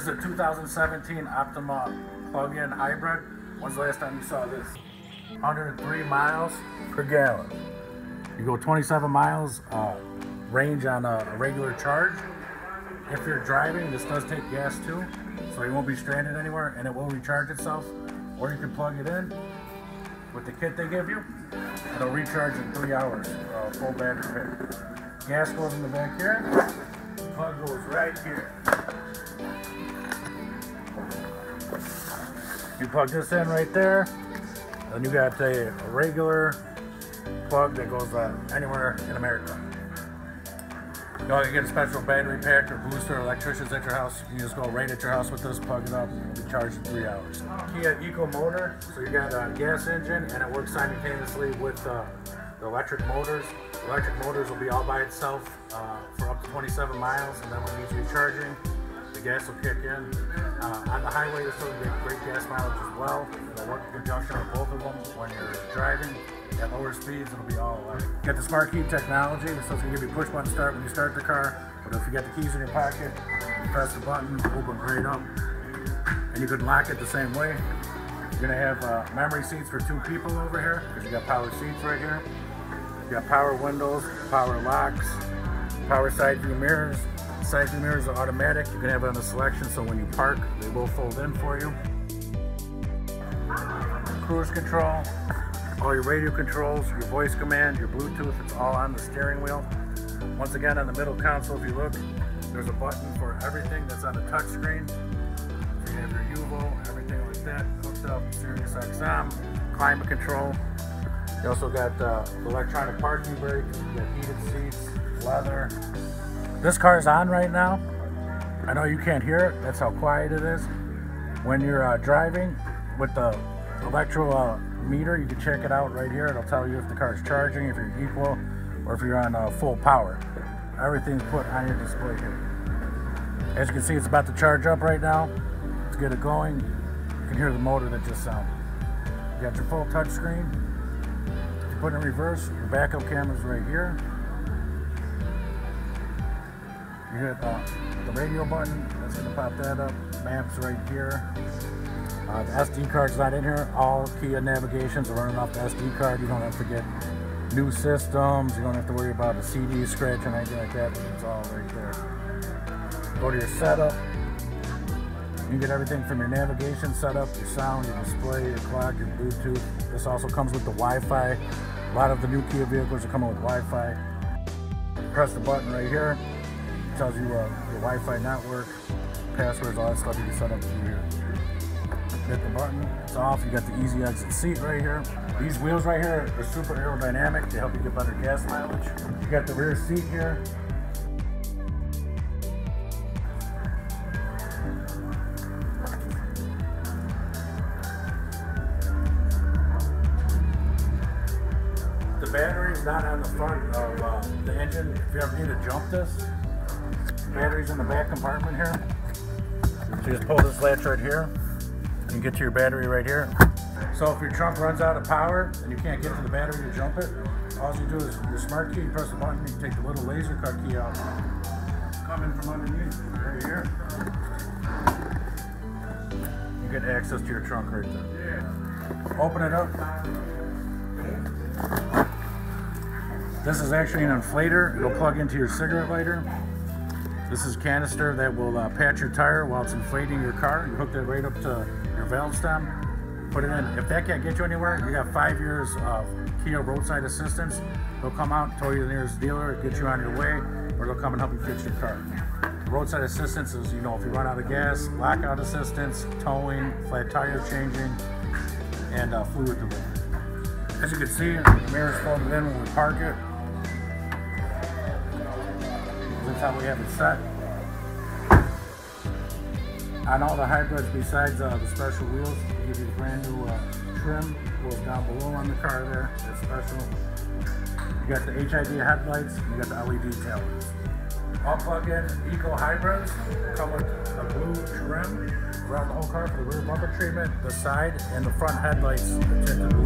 a 2017 Optima plug-in hybrid. When's the last time you saw this? 103 miles per gallon. You go 27 miles range on a regular charge. If you're driving, this does take gas too, so you won't be stranded anywhere, and it will recharge itself. Or you can plug it in with the kit they give you. It'll recharge in 3 hours, full battery pack. Gas goes in the back here. Plug goes right here. You plug this in right there, then you got a regular plug that goes anywhere in America. You don't get a special battery pack or booster or electricians at your house. You just go right at your house with this, plug it up, and it'll be charged in 3 hours. Kia Eco motor, so you got a gas engine and it works simultaneously with the electric motors. The electric motors will be all by itself for up to 27 miles, and then when it needs recharging, the gas will kick in. On the highway, this will get great gas mileage as well. It'll work in conjunction with both of them. When you're driving at lower speeds, it'll be all electric. You got the smart key technology, so it's going to give you a push button start when you start the car. But if you got the keys in your pocket, you press the button, open right up, and you can lock it the same way. You're going to have memory seats for 2 people over here, because you got power seats right here. You got power windows, power locks, power side view mirrors. Side view mirrors are automatic. You can have it on the selection, so when you park, they will fold in for you. Cruise control, all your radio controls, your voice command, your Bluetooth, it's all on the steering wheel. Once again, on the middle console, if you look, there's a button for everything that's on the touch screen. So you have your UVO, everything like that hooked up, Sirius XM, climate control. You also got electronic parking brake, you got heated seats, leather. This car is on right now. I know you can't hear it, that's how quiet it is. When you're driving with the electro meter, you can check it out right here. It'll tell you if the car is charging, if you're equal, or if you're on full power. Everything's put on your display here. As you can see, it's about to charge up right now. Let's get it going. You can hear the motor that just sounded. You got your full touch screen. If you put it in reverse, your backup camera's right here. You hit the radio button, that's going to pop that up. Maps right here. The SD card's not in here. All Kia navigations are running off the SD card. You don't have to get new systems. You don't have to worry about a CD scratch or anything like that. It's all right there. Go to your setup. You get everything from your navigation setup, your sound, your display, your clock, your Bluetooth. This also comes with the Wi-Fi. A lot of the new Kia vehicles are coming with Wi-Fi. Press the button right here. It tells you your Wi-Fi network, passwords, all that stuff you can set up through here. Hit the button, it's off. You got the easy exit seat right here. These wheels right here are super aerodynamic. They help you get better gas mileage. You got the rear seat here. The battery is not on the front of the engine. If you ever need to jump this, the battery's in the back compartment here. So you just pull this latch right here. You can get to your battery right here. So if your trunk runs out of power and you can't get to the battery to jump it, all you do is your smart key, you press the button, you can take the little laser cut key out, come in from underneath, right here. You get access to your trunk right there. Open it up. This is actually an inflator. It'll plug into your cigarette lighter. This is canister that will patch your tire while it's inflating your car. You hook that right up to your valve stem, put it in. If that can't get you anywhere, you got 5 years of Kia roadside assistance. They'll come out, tow you to the nearest dealer, get you on your way, or they'll come and help you fix your car. Roadside assistance is, you know, if you run out of gas, lockout assistance, towing, flat tire changing, and fluid delivery. As you can see, the mirror's folded in when we park it. That's how we have it set. On all the hybrids, besides the special wheels, we give you the brand new trim. Goes down below on the car there. That's special. You got the HID headlights. And you got the LED tail lights. All plug-in Eco hybrids come with a blue trim around the whole car for the rear bumper treatment. The side and the front headlights are tinted blue.